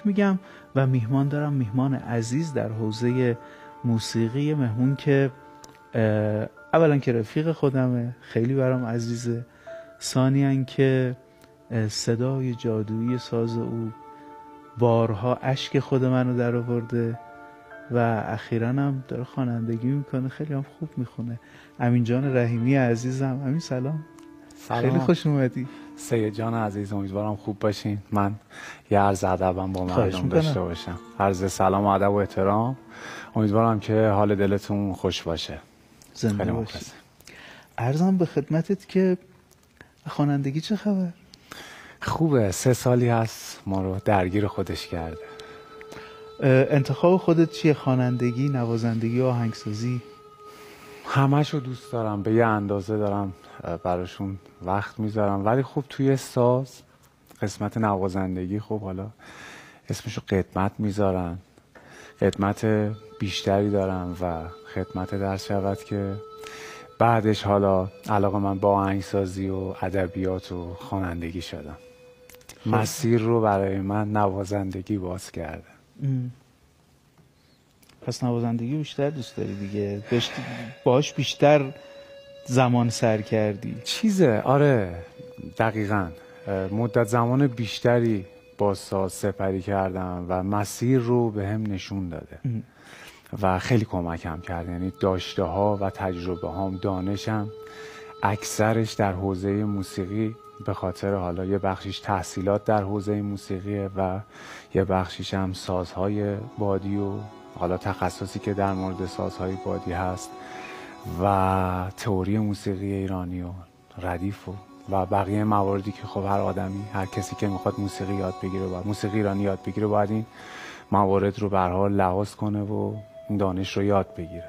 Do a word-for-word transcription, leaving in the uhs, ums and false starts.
تبریک میگم و میهمان دارم، میهمان عزیز در حوزه موسیقی، مهمون که اولا که رفیق خودمه، خیلی برام عزیزه، ثانیاً که صدای جادویی ساز او بارها اشک خود منو در آورده و اخیراً هم داره خوانندگی میکنه، خیلی هم خوب میخونه. امین جان رحیمی عزیزم. امین سلام. سلام. خیلی خوش اومدی. سید جان عزیز، امیدوارم خوب باشین. من یه عرض ادبم با مردم داشته باشم. عرض سلام و ادب و احترام. امیدوارم که حال دلتون خوش باشه. زنده باشی. عرضم به خدمتت که خوانندگی چه خبر؟ خوبه. سه سالی هست ما رو درگیر خودش کرده. انتخاب خودت چیه؟ خوانندگی، نوازندگی، آهنگسازی؟ همه‌شو دوست دارم، به یه اندازه دارم براشون وقت میذارم، ولی خب توی ساز قسمت نوازندگی خب حالا اسمشو خدمت میذارن، خدمت بیشتری دارم و خدمت در شود که بعدش حالا علاقه من با آهنگسازی و ادبیات و خوانندگی شدم. مسیر رو برای من نوازندگی باز کرده. ام. پس نوازندگی بیشتر دوست داری دیگه، باش بیشتر زمان سر کردی. چیزه، آره دقیقاً مدت زمان بیشتری با ساز سپری کردم و مسیر رو به هم نشون داده ام. و خیلی کمکم کرد. یعنی داشته ها و تجربه هام، دانشم اکثرش در حوزه موسیقی، به خاطر حالا یه بخشیش تحصیلات در حوزه موسیقیه و یه بخشیش هم سازهای بادی و حالا تخصصی که در مورد سازهای بادی هست و تئوری موسیقی ایرانی و ردیف و و بقیه مواردی که خب هر آدمی، هر کسی که میخواد موسیقی یاد بگیره و موسیقی ایرانی یاد بگیره باید این موارد رو به هر حال لحاظ کنه و این دانش رو یاد بگیره.